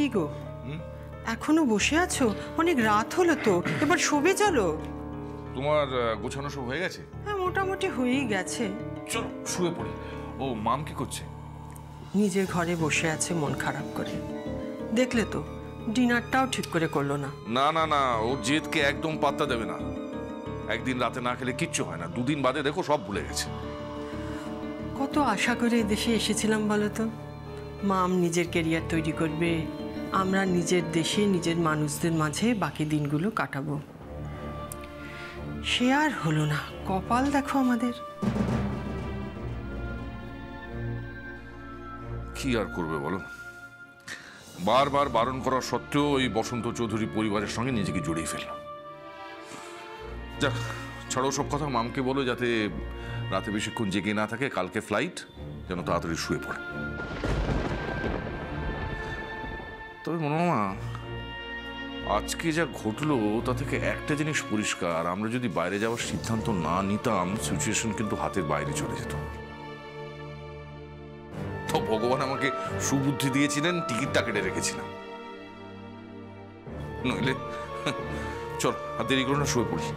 গো, এখনো বসে আছো? অনেক রাত হলো তো, এবার শোবে চলো। তোমার গোছানো সব হয়ে গেছে? হ্যাঁ, মোটামুটি হয়েই গেছে। চলো শুয়ে পড়ি। ও মাম কি করছে? নিজের ঘরে বসে আছে মন খারাপ করে। দেখলে তো, ডিনারটাও ঠিক করে করলো না। না না না, ও জেদকে একদম পাত্তা দেবে না। একদিন রাতে না খেলে কিচ্ছু হয় না, দুদিন বাদে দেখো সব ভুলে গেছে। কত আশা করে দেশে এসেছিলাম বলো তো, মাম নিজের ক্যারিয়ার তৈরি করবে, আমরা নিজের দেশে নিজের মানুষদের মাঝে বাকি দিনগুলো কাটাবো। সে আর হলো না। কপাল দেখো আমাদের। কি আর করবে বলো, বারবার বারণ করা সত্ত্বেও ওই বসন্ত চৌধুরী পরিবারের সঙ্গে নিজেকে জড়িয়ে ফেলল। যাক, ছাড়ো সব কথা। মামকে বলো যাতে রাতে বেশিক্ষণ জেগে না থাকে, কালকে ফ্লাইট, যেন তাড়াতাড়ি শুয়ে পড়ে। তবে মনোমা, আজকে যা ঘটলো তা থেকে একটা জিনিস পরিষ্কার, আমরা যদি বাইরে যাওয়ার সিদ্ধান্ত না নিতাম, সিচুয়েশন কিন্তু হাতের বাইরে চলে যেত। তো ভগবান আমাকে সুবুদ্ধি দিয়েছিলেন, টিকিটটা কেটে রেখেছিলাম। নইলে চল আর দেরি করো না, শুয়ে পড়ি।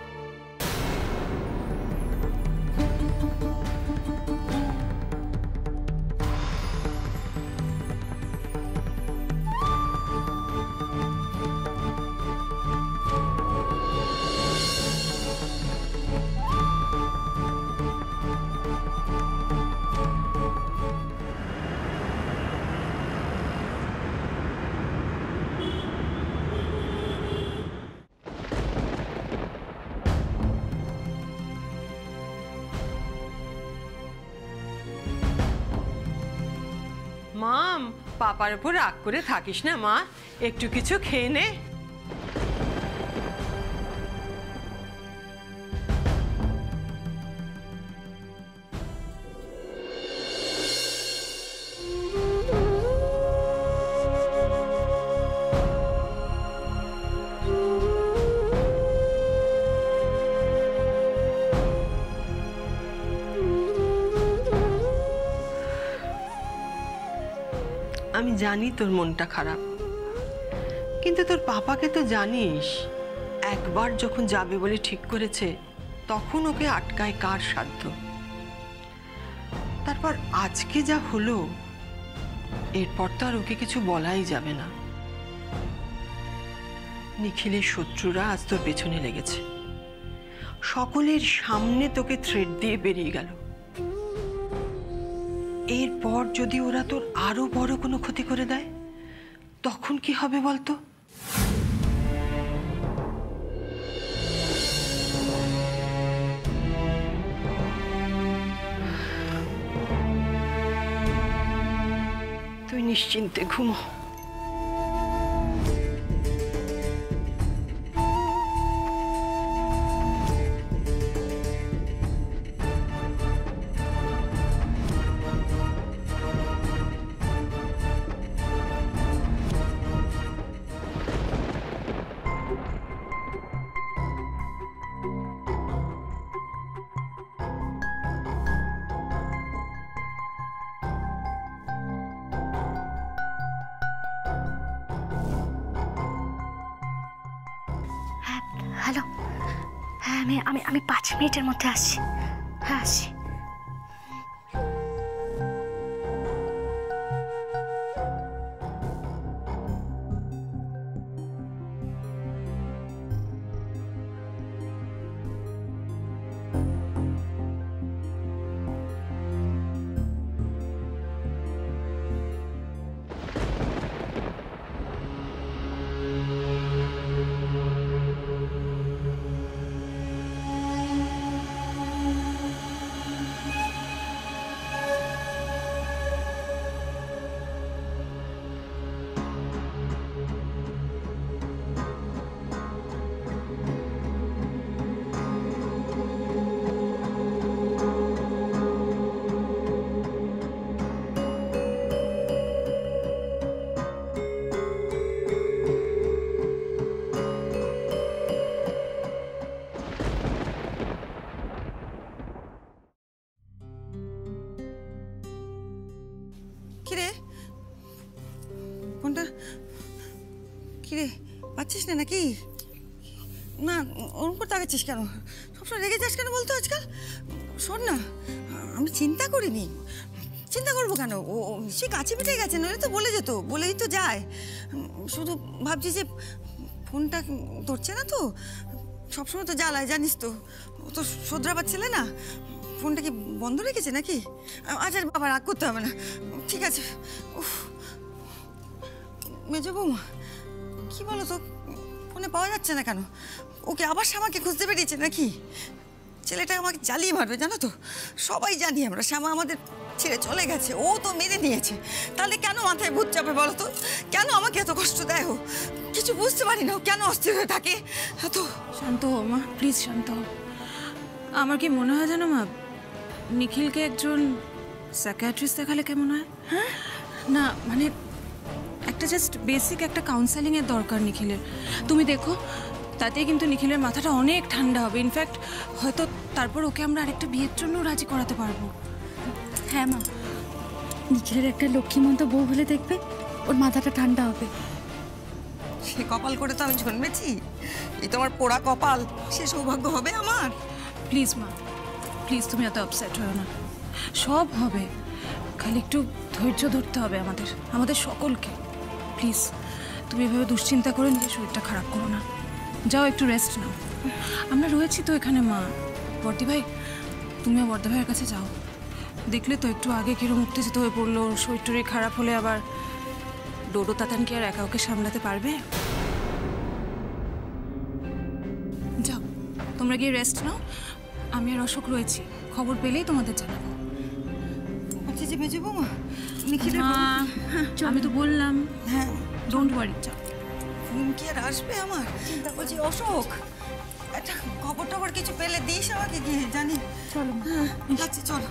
মাম, পাপার উপর রাগ করে থাকিস না মা, একটু কিছু খেয়ে নে। আমি জানি তোর মনটা খারাপ, কিন্তু তোর পাপাকে তো জানিস, একবার যখন যাবে বলে ঠিক করেছে তখন ওকে আটকায় কার সাধ্য। তারপর আজকে যা হলো, এরপর তো আর ওকে কিছু বলাই যাবে না। নিখিলের শত্রুরা আজ তোর পেছনে লেগেছে, সকলের সামনে তোকে থ্রেট দিয়ে বেরিয়ে গেল। এরপর যদি ওরা তোর আরো বড় কোনো ক্ষতি করে দেয়, তখন কি হবে বলতো? তুই নিশ্চিন্তে ঘুমো। হ্যালো, হ্যাঁ আমি 5 মিনিটের মধ্যে আসছি। হ্যাঁ আসছি। কিরে পাচ্ছিস না নাকি? না ওরকম করে তাকাচ্ছিস কেন? সবসময় রেগে যাস কেন বলতো আজকাল? শোন না, আমি চিন্তা করিনি। চিন্তা করবো কেন? ও সে কাছে পিঠে গেছে, নইলে তো বলে যেত, বলেই তো যায়। শুধু ভাবছি যে ফোনটা ধরছে না তো, সবসময় তো জ্বালায় জানিস তো, ও তো শোধরাবার ছেলে না। ফোনটা কি বন্ধ রেখেছে নাকি? আচ্ছা বাবা রাগ করতে হবে না, ঠিক আছে। মেজো বৌমা কি বলো তো, ফোনে পাওয়া যাচ্ছে না কেন? ওকে আবার শ্যামাকে খুঁজতে বেরিয়েছে নাকি? ছেলেটা আমাকে জ্বালিয়ে মারবে জানো তো, সবাই জানি আমরা। শ্যামা আমাদের ছেড়ে চলে গেছে, ও তো মেনে নিয়েছে। তাহলে কেন মাথায় ভূত চাপে বলো তো? কেন আমাকে এত কষ্ট দেয় ও? কিছু বুঝতে পারি না, ও কেন অস্থির হয়ে থাকে এত? শান্ত হও মা, প্লিজ শান্ত হও। আমার কি মনে হয় জানো মা, নিখিলকে একজন সাইকিয়াট্রিস্ট দেখালে কেমন হয়? হ্যাঁ না মানে একটা জাস্ট বেসিক একটা কাউন্সেলিংয়ের দরকার নিখিলের। তুমি দেখো তাতে কিন্তু নিখিলের মাথাটা অনেক ঠান্ডা হবে। ইনফ্যাক্ট হয়তো তারপর ওকে আমরা আরেকটা বিয়ের জন্য রাজি করাতে পারবো। হ্যাঁ মা, নিখিলের একটা লক্ষ্মীমন্ত বউ হলে দেখবে ওর মাথাটা ঠান্ডা হবে। সে কপাল করে তো আমি জন্মেছি, এই তো আমার পোড়া কপাল, সে সৌভাগ্য হবে আমার। প্লিজ মা, প্লিজ তুমি এত আপসেট হও না, সব হবে। খালি একটু ধৈর্য ধরতে হবে আমাদের সকলকে। প্লিজ তুমি এভাবে দুশ্চিন্তা করে নিজের শরীরটা খারাপ করো না, যাও একটু রেস্ট নাও। আমরা রয়েছি তো এখানে মা। বর্দি ভাই, তুমিও বর্দা ভাইয়ের কাছে যাও। দেখলে তো একটু আগে কিরম উত্তেজিত হয়ে পড়লো, শরীর টরীর খারাপ হলে আবার ডোডো তাতান কি আর একা ওকে সামলাতে পারবে? যাও তোমরা গিয়ে রেস্ট নাও, আমি আর অশোক রয়েছি, খবর পেলেই তোমাদের জানাবো। আচ্ছা যে মেজো বৌমা নিখিলের আমি তো বললাম হ্যাঁ ডোন্ট ওয়ারি, যাও। ফোন কি আর আসবে আমার? চিন্তা করছি অশোক, একটা খবর টবর কিছু পেলে দিস আমাকে গিয়ে, জানি। চলো হ্যাঁ যাচ্ছি, চলো।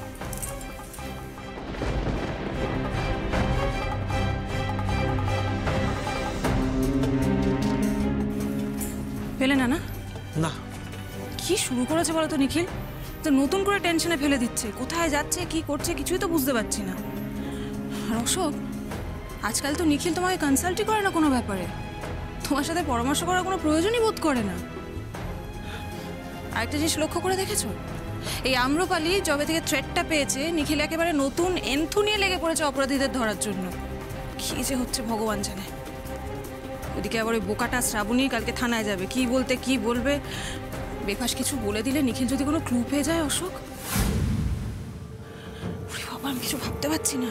পেলে না? না না কি শুরু করেছে বলো তো নিখিল? তো নতুন করে টেনশনে ফেলে দিচ্ছে, কোথায় যাচ্ছে কি করছে কিছুই তো বুঝতে পারছি না। আর অশোক, আজকাল তো নিখিল তোমাকে কনসাল্টই করে না কোনো ব্যাপারে, তোমার সাথে পরামর্শ করার কোনো প্রয়োজনই বোধ করে না। আরেকটা জিনিস লক্ষ্য করে দেখেছো, এই আম্রপালি যবে থেকে থ্রেটটা পেয়েছে, নিখিল একেবারে নতুন এন্থু নিয়ে লেগে পড়েছে অপরাধীদের ধরার জন্য। কি যে হচ্ছে ভগবান জানে। ওদিকে আবার ওই বোকাটা শ্রাবণী কালকে থানায় যাবে, কি বলতে কি বলবে, বেফাস কিছু বলে দিলে নিখিল যদি কোনো ক্লু পেয়ে যায় অশোক, বাবা আমি কিছু ভাবতে পারছি না।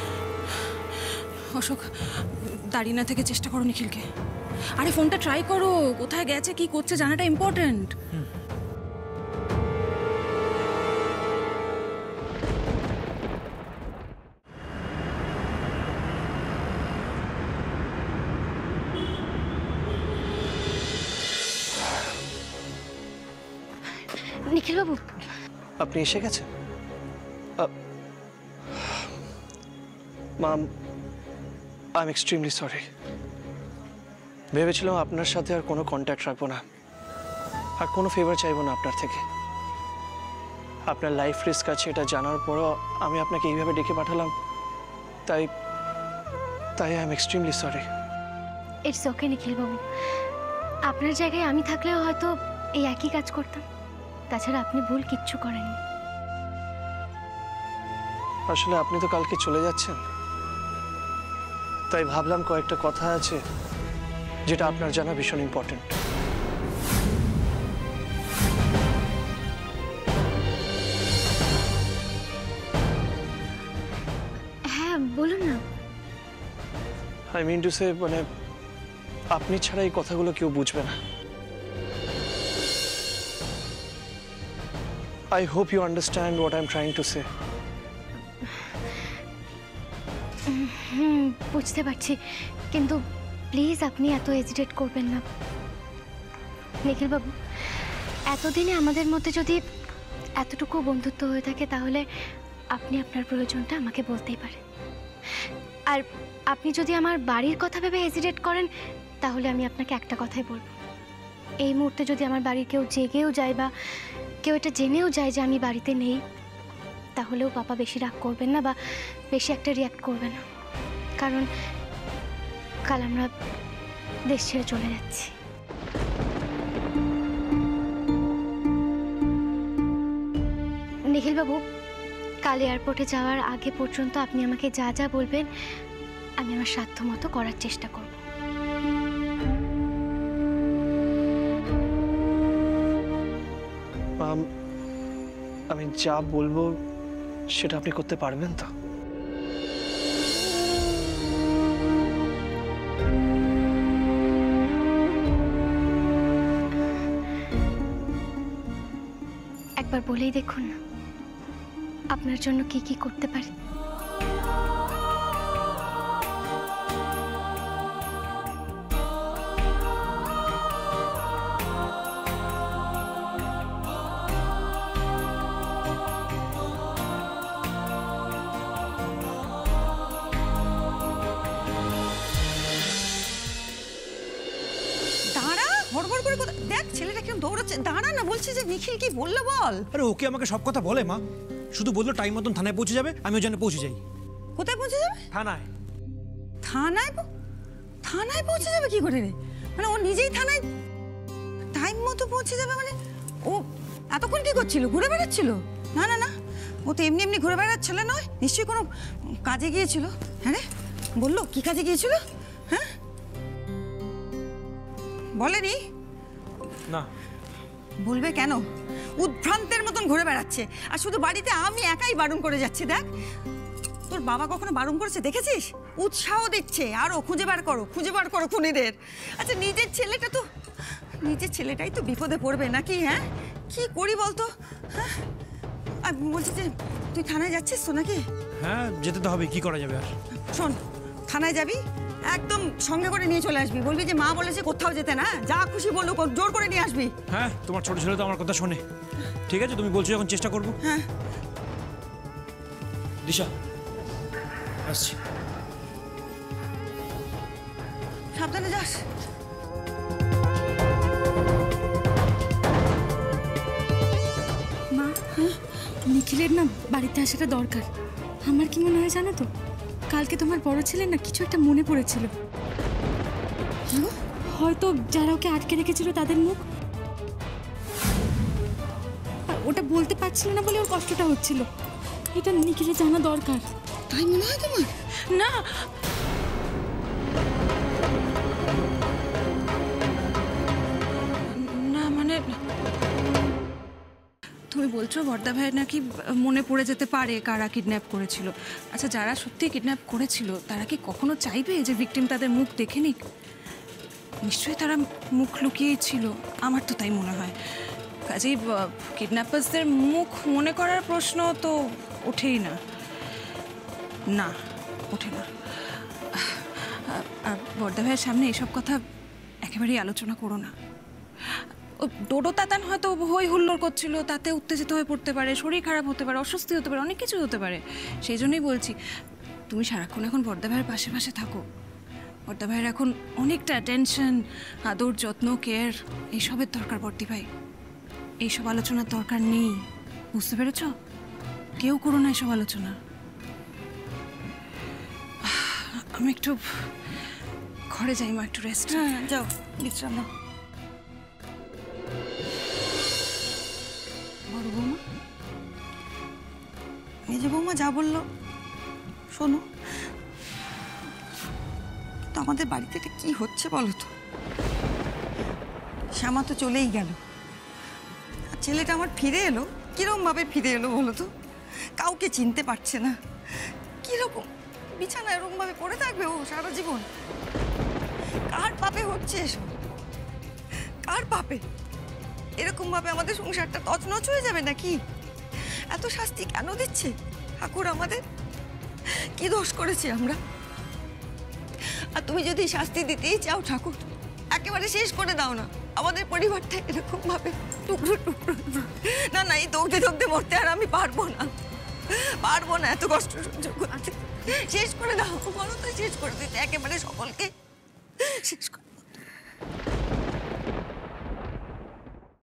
অশোক দাঁড়িয়ে না থেকে চেষ্টা করো নিখিলকে, আরে ফোনটা ট্রাই করো, কোথায় গেছে কি করছে জানাটা ইম্পর্টেন্ট। নিখিল বাবু, আপনি এসে গেছেন? Ma'am, I am extremely sorry. ভেবেছিলাম আপনার সাথে আর কোনো কন্ট্যাক্ট রাখবো না, আর কোনো ফেভার চাইবো না আপনার থেকে। আপনার লাইফ রিস্ক আছে এটা জানার পরও আমি আপনাকে এইভাবে ডেকে পাঠালাম, তাই I am extremely sorry. It's okay Nikhil বাবু, আপনার জায়গায় আমি থাকলেও হয়তো এই একই কাজ করতাম। তাছাড়া আপনি ভুল কিচ্ছু করেননি। আসলে আপনি তো কালকে চলে যাচ্ছেন, তাই ভাবলাম কয়েকটা কথা আছে যেটা আপনার জানা ভীষণ ইম্পর্টেন্ট। হ্যাঁ বলুন না। আই মিন টু সে, মানে আপনি ছাড়া এই কথাগুলো কেউ বুঝবে না। I hope you understand what I'm trying to say. বুঝতে পারছি, কিন্তু প্লিজ আপনি এত হেজিটেট করবেন না। নিখিল বাবু, এতদিনে আমাদের মধ্যে যদি এতটুকু বন্ধুত্ব হয়ে থাকে, তাহলে আপনি আপনার প্রয়োজনটা আমাকে বলতেই পারেন। আর আপনি যদি আমার বাড়ির কথা ভেবে হেজিটেট করেন, তাহলে আমি আপনাকে একটা কথাই বলবো। এই মুহূর্তে যদি আমার বাড়ির কেউ জেগেও যায় বা কেউ এটা জেনেও যায় যে আমি বাড়িতে নেই, তাহলেও পাপা বেশি রাগ করবেন না বা বেশি একটা রিয়াক্ট করবে না, কারণ কাল আমরা দেশ ছেড়ে চলে যাচ্ছি। নিখিল বাবু, কাল এয়ারপোর্টে যাওয়ার আগে পর্যন্ত আপনি আমাকে যা যা বলবেন আমি আমার সাধ্য মতো করার চেষ্টা করব। আমি যা বলবো সেটা আপনি করতে পারবেন তো? একবার বলেই দেখুন না আপনার জন্য কি কি করতে পারি। দাঁড়া না, বলছি যে নিখিল কি বললো বল। আরে ওকে আমাকে সব কথা বলে মা, শুধু বললো টাইম মতন থানায় পৌঁছে যাবে, আমি ওই জন্য পৌঁছে যাই। কোথায় পৌঁছে যাবে? থানায়। থানায়? থানায় পৌঁছে যাবে কি করে রে? মানে ও নিজেই থানায় টাইম মতো পৌঁছে যাবে? মানে ও এতক্ষণ কি করছিল? ঘুরে বেড়াচ্ছিল? না না না, ও তো এমনি এমনি ঘুরে বেড়াচ্ছিল নয়, নিশ্চয়ই কোনো কাজে গিয়েছিল। হ্যাঁ রে, বললো কি কাজে গিয়েছিল? হ্যাঁ বলেনি? না। বলবে কেন? উদ্ভ্রান্তের মতন ঘুরে বেড়াচ্ছে, আর শুধু বাড়িতে আমি একাই বারণ করে যাচ্ছি। দেখ, তোর বাবা কখনো বারণ করেছে দেখেছিস? উৎসাহ দিচ্ছে, আরো খুঁজে বার করো, খুঁজে বার করো খুনিদের। আচ্ছা নিজের ছেলেটাই তো বিপদে পড়বে নাকি? হ্যাঁ কি করি বলতো? হ্যাঁ আর বলছি যে তুই থানায় যাচ্ছিস তো নাকি? হ্যাঁ যেতে তো হবে, কি করা যাবে আর। শোন, থানায় যাবি, একদম সঙ্গে করে নিয়ে চলে আসবি। বলবি যে মা বলেছে কোথাও যেতে না, যা খুশি বললো জোর করে নিয়ে আসবি। হ্যাঁ তোমার ছোট ছেলে তো আমার কথা শোনে। ঠিক আছে তুমি বলছো যখন, চেষ্টা করবো। হ্যাঁ দিশা আসছি। সাবধানে যাস। মা, নিখিলের না বাড়িতে আসাটা দরকার। আমার কি মনে হয় জানো তো, কালকে তোমার বড় ছেলের না কিছু একটা মনে পড়েছিল। হয়তো যারা ওকে আটকে রেখেছিল তাদের মুখ, ওটা বলতে পারছিল না বলে ওর কষ্টটা হচ্ছিল। এটা নিখিলের জানা দরকার। তাই মনে হয় তোমার? না না মানে তুমি বলছো বর্দা ভাইয়ের নাকি মনে পড়ে যেতে পারে কারা কিডন্যাপ করেছিল। আচ্ছা যারা সত্যি কিডন্যাপ করেছিল তারা কি কখনো চাইবে যে ভিকটিম তাদের মুখ দেখে নিক? নিশ্চয়ই তারা মুখ লুকিয়েই ছিল, আমার তো তাই মনে হয়। কাজেই কিডন্যাপার্সদের মুখ মনে করার প্রশ্ন তো ওঠেই না, না ওঠে না। আর বর্দা ভাইয়ের সামনে এসব কথা একেবারেই আলোচনা করো না। ও ডোডো তাতান হয়তো হই হুল্লোড় করছিল, তাতে উত্তেজিত হয়ে পড়তে পারে, শরীর খারাপ হতে পারে, অস্বস্তি হতে পারে, অনেক কিছু হতে পারে। সেই জন্যই বলছি তুমি সারাক্ষণ এখন বর্দা ভাইয়ের পাশে পাশে থাকো। বর্দা ভাইয়ের এখন অনেকটা অ্যাটেনশন, আদর, যত্ন, কেয়ার এইসবের দরকার বর্দি ভাই। এইসব আলোচনার দরকার নেই, বুঝতে পেরেছ? কেউ করো না এসব আলোচনা। আমি একটু ঘরে যাই মা, একটু রেস্ট। হ্যাঁ যাও, বিশ্রাম নাও। বড় বৌমা, মেজ বৌমা যা বললো শোনো, তো আমাদের বাড়িতে এটা কি হচ্ছে বলো তো? শ্যামা তো চলেই গেল, আর ছেলেটা আমার ফিরে এলো, কিরকম ভাবে ফিরে এলো বলো তো? কাউকে চিনতে পারছে না, কিরকম বিছানা এরকম ভাবে পড়ে থাকবে ও সারা জীবন? কার পাপে হচ্ছে এসব? কার পাপে? এরকম ভাবে আমাদের সংসারটা তছনছ হয়ে যাবে নাকি? এত শাস্তি কেন দিচ্ছে ঠাকুর আমাদের? কি দোষ করেছি আমরা? আর তুমি যদি শাস্তি দিতেই চাও ঠাকুর, একেবারে শেষ করে দাও না আমাদের পরিবারটা এরকম ভাবে টুকরো টুকরো। না না, এই দৌড়তে দৌড়তে মরতে আর আমি পারবো না, পারবো না এত কষ্ট সহ্য করতে। শেষ করে দাও, বলো তো শেষ করে দিতে, একেবারে সকলকে শেষ করে দাও।